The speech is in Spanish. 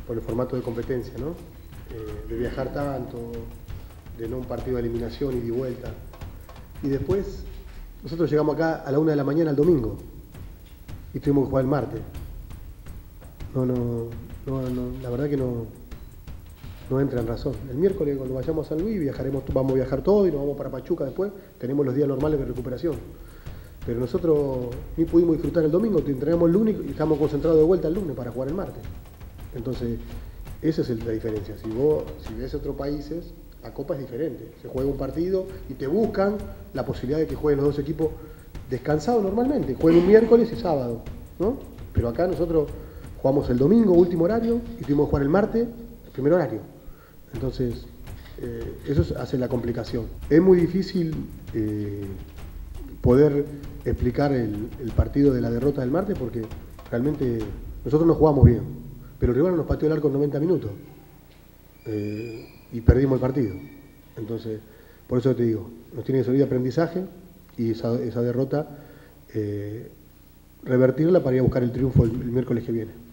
por el formato de competencia, ¿no? De viajar tanto, de no un partido de eliminación y de vuelta. Y después, nosotros llegamos acá a la 1 de la mañana el domingo y tuvimos que jugar el martes. La verdad que no entra en razón. El miércoles, cuando vayamos a San Luis, vamos a viajar todo y nos vamos para Pachuca después. Tenemos los días normales de recuperación. Pero nosotros ni pudimos disfrutar el domingo, entrenamos el lunes y estamos concentrados de vuelta el lunes para jugar el martes. Entonces, esa es la diferencia. Si ves otros países, la Copa es diferente. Se juega un partido y te buscan la posibilidad de que jueguen los dos equipos descansados normalmente. Juegan un miércoles y sábado, ¿no? Pero acá nosotros jugamos el domingo, último horario, y tuvimos que jugar el martes, el primer horario. Entonces, eso hace la complicación. Es muy difícil poder explicar el partido de la derrota del martes porque realmente nosotros no jugamos bien, pero el rival nos pateó el arco en 90 minutos y perdimos el partido. Entonces, por eso te digo, nos tiene que servir de aprendizaje y esa derrota revertirla para ir a buscar el triunfo el miércoles que viene.